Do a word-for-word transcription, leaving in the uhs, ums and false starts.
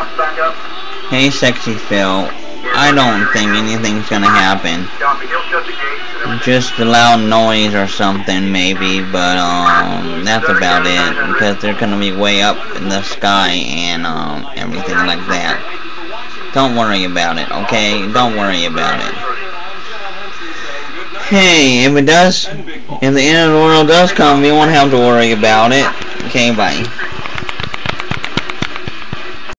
Hey, Sexy Phil. I don't think anything's gonna happen. Just a loud noise or something, maybe, but um, that's about it. Because they're gonna be way up in the sky and um, everything like that. Don't worry about it, okay? Don't worry about it. Hey, if it does, if the end of the world does come, we won't have to worry about it. Okay, bye.